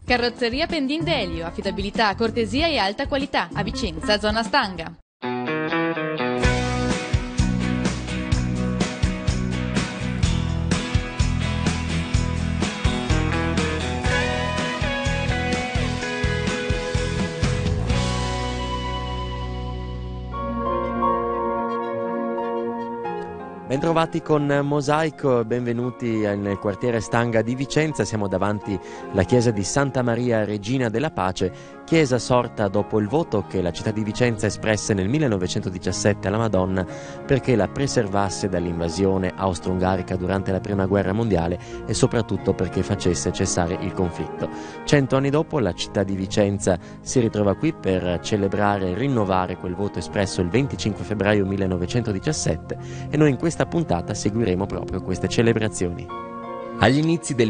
Carrozzeria Pendin Elio, affidabilità, cortesia e alta qualità. A Vicenza, zona Stanga. Bentrovati con Mosaico, benvenuti nel quartiere Stanga di Vicenza. Siamo davanti alla chiesa di Santa Maria Regina della Pace, chiesa sorta dopo il voto che la città di Vicenza espresse nel 1917 alla Madonna perché la preservasse dall'invasione austro-ungarica durante la Prima Guerra Mondiale e soprattutto perché facesse cessare il conflitto. 100 anni dopo la città di Vicenza si ritrova qui per celebrare e rinnovare quel voto espresso il 25 febbraio 1917 e noi in questa puntata seguiremo proprio queste celebrazioni. Agli inizi del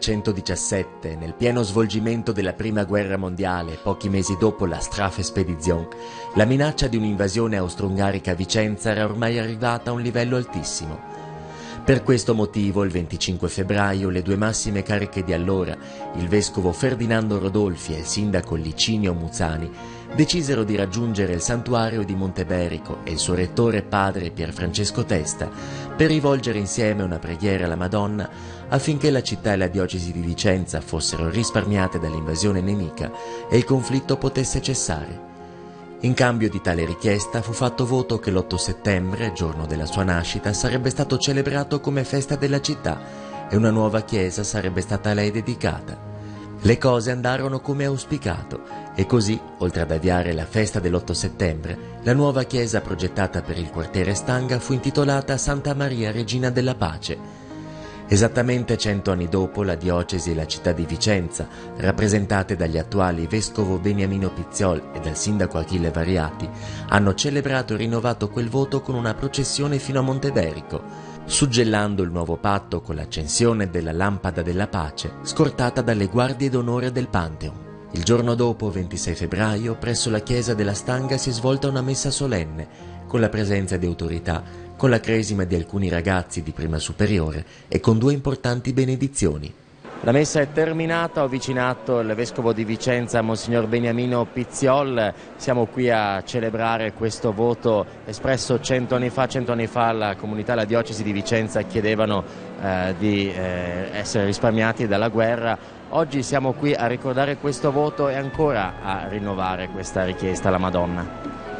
1917, nel pieno svolgimento della Prima Guerra Mondiale, pochi mesi dopo la Strafespedition, la minaccia di un'invasione austro-ungarica a Vicenza era ormai arrivata a un livello altissimo. Per questo motivo, il 25 febbraio, le due massime cariche di allora, il vescovo Ferdinando Rodolfi e il sindaco Licinio Muzzani, decisero di raggiungere il santuario di Monteberico e il suo rettore padre Pierfrancesco Testa per rivolgere insieme una preghiera alla Madonna affinché la città e la diocesi di Vicenza fossero risparmiate dall'invasione nemica e il conflitto potesse cessare. In cambio di tale richiesta fu fatto voto che l'8 settembre, giorno della sua nascita, sarebbe stato celebrato come festa della città e una nuova chiesa sarebbe stata a lei dedicata. Le cose andarono come auspicato e così, oltre ad avviare la festa dell'8 settembre, la nuova chiesa progettata per il quartiere Stanga fu intitolata Santa Maria Regina della Pace. Esattamente 100 anni dopo, la diocesi e la città di Vicenza, rappresentate dagli attuali vescovo Beniamino Pizziol e dal sindaco Achille Variati, hanno celebrato e rinnovato quel voto con una processione fino a Monteberico, suggellando il nuovo patto con l'accensione della lampada della pace, scortata dalle guardie d'onore del Pantheon. Il giorno dopo, 26 febbraio, presso la chiesa della Stanga si è svolta una messa solenne, con la presenza di autorità, con la cresima di alcuni ragazzi di prima superiore e con due importanti benedizioni. La messa è terminata, ho avvicinato il vescovo di Vicenza, Monsignor Beniamino Pizziol. Siamo qui a celebrare questo voto espresso 100 anni fa la comunità, la diocesi di Vicenza chiedevano di essere risparmiati dalla guerra. Oggi siamo qui a ricordare questo voto e ancora a rinnovare questa richiesta alla Madonna.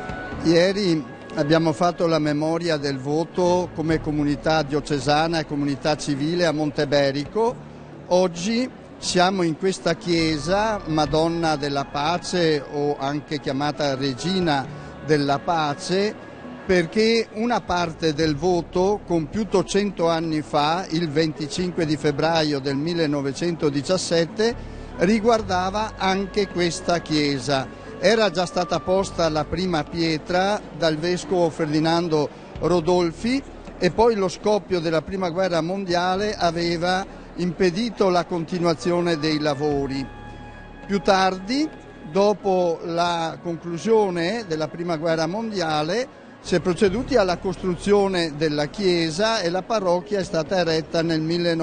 Ieri abbiamo fatto la memoria del voto come comunità diocesana e comunità civile a Monteberico. Oggi siamo in questa chiesa, Madonna della Pace o anche chiamata Regina della Pace, perché una parte del voto, compiuto 100 anni fa, il 25 di febbraio del 1917, riguardava anche questa chiesa. Era già stata posta la prima pietra dal vescovo Ferdinando Rodolfi e poi lo scoppio della Prima Guerra Mondiale aveva impedito la continuazione dei lavori. Più tardi, dopo la conclusione della Prima Guerra Mondiale, si è proceduti alla costruzione della chiesa e la parrocchia è stata eretta nel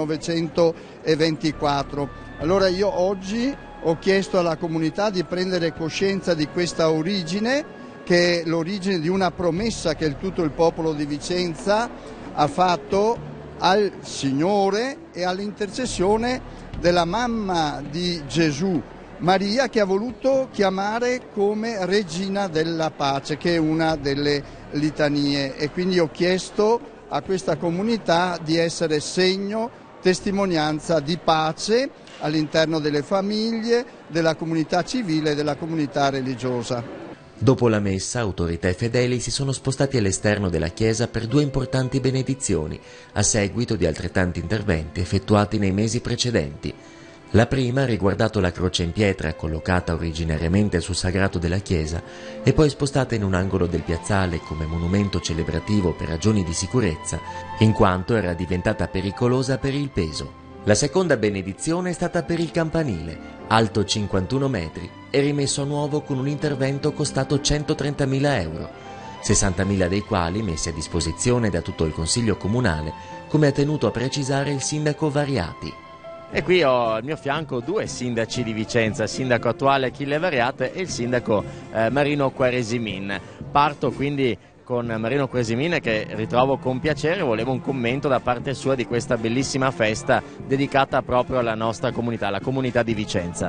1924. Allora io oggi ho chiesto alla comunità di prendere coscienza di questa origine, che è l'origine di una promessa che tutto il popolo di Vicenza ha fatto al Signore e all'intercessione della mamma di Gesù, Maria, che ha voluto chiamare come Regina della Pace, che è una delle litanie. E quindi ho chiesto a questa comunità di essere segno, testimonianza di pace all'interno delle famiglie, della comunità civile e della comunità religiosa. Dopo la messa, autorità e fedeli si sono spostati all'esterno della chiesa per due importanti benedizioni, a seguito di altrettanti interventi effettuati nei mesi precedenti. La prima ha riguardato la croce in pietra collocata originariamente sul sagrato della chiesa e poi spostata in un angolo del piazzale come monumento celebrativo per ragioni di sicurezza, in quanto era diventata pericolosa per il peso. La seconda benedizione è stata per il campanile, alto 51 metri e rimesso a nuovo con un intervento costato 130.000 euro, 60.000 dei quali messi a disposizione da tutto il Consiglio Comunale, come ha tenuto a precisare il sindaco Variati. E qui ho al mio fianco due sindaci di Vicenza, il sindaco attuale Achille Variate e il sindaco Marino Quaresimin. Parto quindi con Marino Quaresimin, che ritrovo con piacere. Volevo un commento da parte sua di questa bellissima festa dedicata proprio alla nostra comunità, la comunità di Vicenza.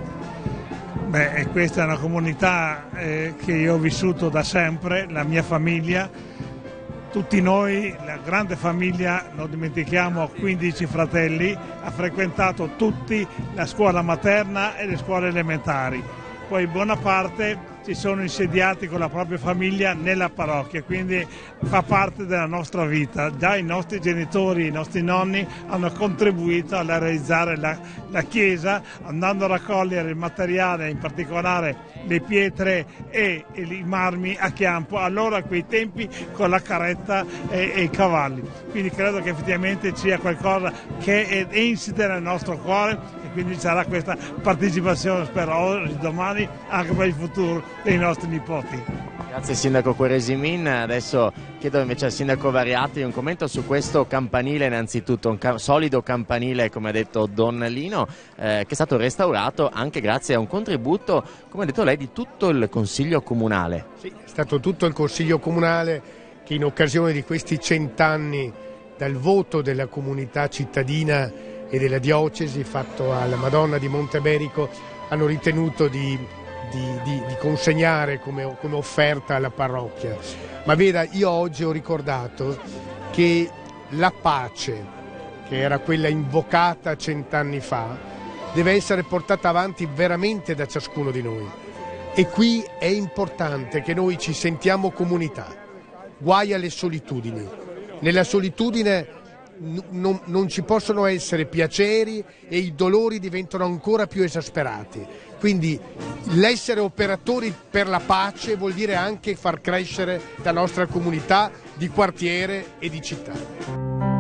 Beh, questa è una comunità che io ho vissuto da sempre, la mia famiglia. Tutti noi, la grande famiglia, non dimentichiamo 15 fratelli, ha frequentato tutti la scuola materna e le scuole elementari. Poi buona parte si sono insediati con la propria famiglia nella parrocchia, quindi fa parte della nostra vita. Già i nostri genitori, i nostri nonni hanno contribuito a realizzare la chiesa, andando a raccogliere il materiale, in particolare le pietre e i marmi a Chiampo, allora a quei tempi con la carretta e i cavalli. Quindi credo che effettivamente sia qualcosa che è insita nel nostro cuore, e quindi sarà questa partecipazione, spero oggi, domani, anche per il futuro dei nostri nipoti. Grazie sindaco Quaresimin. Adesso chiedo invece al sindaco Variati un commento su questo campanile, innanzitutto un solido campanile, come ha detto Don Lino, che è stato restaurato anche grazie a un contributo, come ha detto lei, di tutto il Consiglio Comunale. Sì, è stato tutto il Consiglio Comunale che in occasione di questi 100 anni dal voto della comunità cittadina e della diocesi fatto alla Madonna di Monteberico hanno ritenuto di consegnare come offerta alla parrocchia. Ma veda, io oggi ho ricordato che la pace, che era quella invocata 100 anni fa, deve essere portata avanti veramente da ciascuno di noi. E qui è importante che noi ci sentiamo comunità. Guai alle solitudini. Nella solitudine non ci possono essere piaceri e i dolori diventano ancora più esasperati. Quindi l'essere operatori per la pace vuol dire anche far crescere la nostra comunità di quartiere e di città.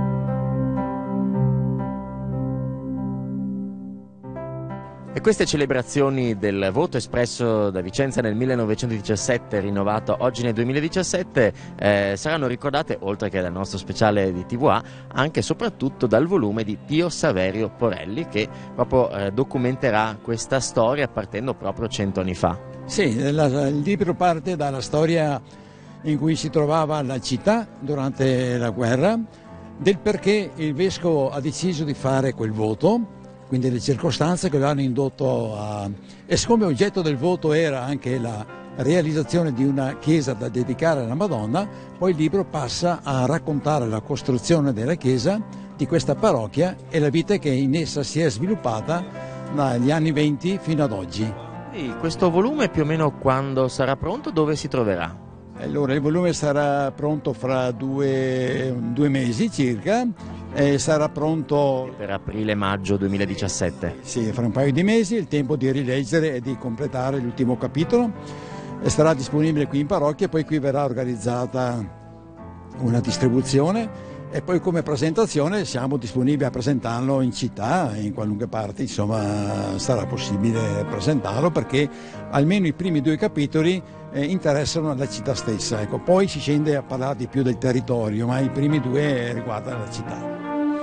E queste celebrazioni del voto espresso da Vicenza nel 1917, rinnovato oggi nel 2017, saranno ricordate, oltre che dal nostro speciale di TVA, anche e soprattutto dal volume di Pio Saverio Porelli, che proprio documenterà questa storia partendo proprio 100 anni fa. Sì, il libro parte dalla storia in cui si trovava la città durante la guerra, del perché il vescovo ha deciso di fare quel voto, quindi le circostanze che lo hanno indotto a... E siccome oggetto del voto era anche la realizzazione di una chiesa da dedicare alla Madonna, poi il libro passa a raccontare la costruzione della chiesa, di questa parrocchia e la vita che in essa si è sviluppata dagli anni 20 fino ad oggi. E questo volume più o meno quando sarà pronto, dove si troverà? Allora, il volume sarà pronto fra due mesi circa, e sarà pronto per aprile-maggio 2017. Sì, fra un paio di mesi, il tempo di rileggere e di completare l'ultimo capitolo, e sarà disponibile qui in parrocchia, poi qui verrà organizzata una distribuzione e poi come presentazione siamo disponibili a presentarlo in città, in qualunque parte, insomma sarà possibile presentarlo, perché almeno i primi 2 capitoli interessano la città stessa, ecco. Poi si scende a parlare di più del territorio, ma i primi 2 riguardano la città.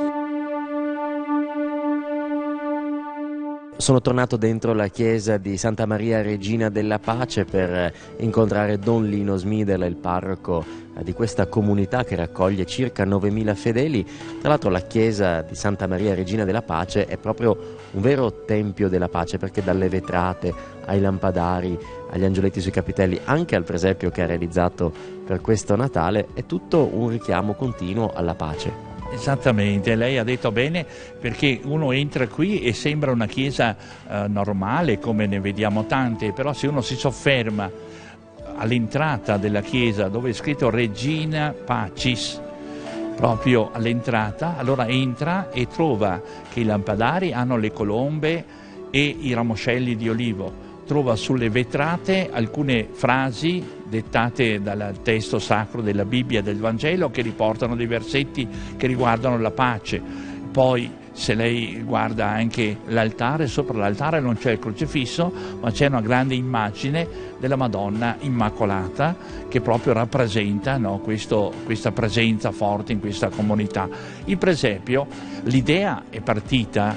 Sono tornato dentro la chiesa di Santa Maria Regina della Pace per incontrare Don Lino Smiderla, il parroco di questa comunità che raccoglie circa 9.000 fedeli. Tra l'altro la chiesa di Santa Maria Regina della Pace è proprio un vero tempio della pace, perché dalle vetrate ai lampadari, agli angioletti sui capitelli, anche al presepio che ha realizzato per questo Natale, è tutto un richiamo continuo alla pace. Esattamente, lei ha detto bene, perché uno entra qui e sembra una chiesa normale, come ne vediamo tante, però se uno si sofferma all'entrata della chiesa dove è scritto Regina Pacis, proprio all'entrata, allora entra e trova che i lampadari hanno le colombe e i ramoscelli di olivo, trova sulle vetrate alcune frasi dettate dal testo sacro della Bibbia, del Vangelo, che riportano dei versetti che riguardano la pace. Poi se lei guarda anche l'altare, sopra l'altare non c'è il crocifisso, ma c'è una grande immagine della Madonna Immacolata che proprio rappresenta, no, questa presenza forte in questa comunità. Il presepio, l'idea è partita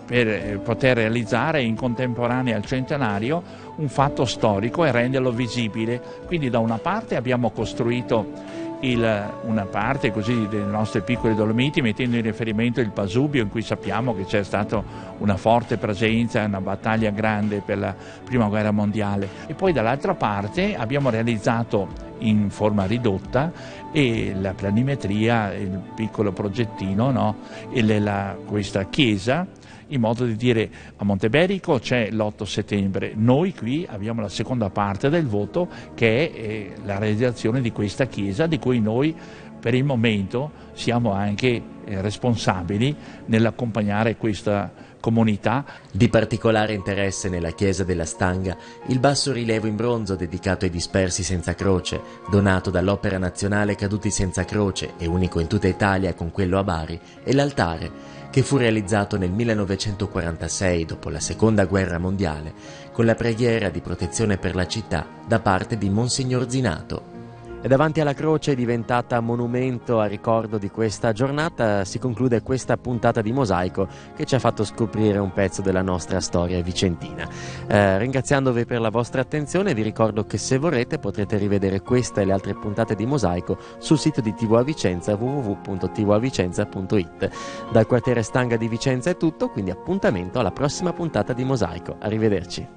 per poter realizzare in contemporanea al centenario un fatto storico e renderlo visibile. Quindi da una parte abbiamo costruito una parte così delle nostre piccole Dolomiti, mettendo in riferimento il Pasubio, in cui sappiamo che c'è stata una forte presenza, una battaglia grande per la Prima Guerra Mondiale, e poi dall'altra parte abbiamo realizzato in forma ridotta e la planimetria, il piccolo progettino, no? Questa chiesa, in modo di dire: a Monteberico c'è l'8 settembre, noi qui abbiamo la seconda parte del voto, che è la realizzazione di questa chiesa, di cui noi per il momento siamo anche responsabili nell'accompagnare questa comunità. Di particolare interesse nella chiesa della Stanga il basso rilievo in bronzo dedicato ai dispersi senza croce, donato dall'Opera Nazionale Caduti Senza Croce e unico in tutta Italia con quello a Bari, e l'altare, che fu realizzato nel 1946 dopo la Seconda Guerra Mondiale, con la preghiera di protezione per la città da parte di Monsignor Zinato. E davanti alla croce diventata monumento a ricordo di questa giornata si conclude questa puntata di Mosaico, che ci ha fatto scoprire un pezzo della nostra storia vicentina. Ringraziandovi per la vostra attenzione, vi ricordo che se vorrete potrete rivedere questa e le altre puntate di Mosaico sul sito di TV a Vicenza, www.tvavicenza.it. Dal quartiere Stanga di Vicenza è tutto, quindi appuntamento alla prossima puntata di Mosaico. Arrivederci.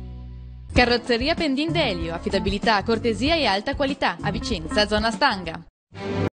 Carrozzeria Pendin Delio, affidabilità, cortesia e alta qualità. A Vicenza, zona Stanga.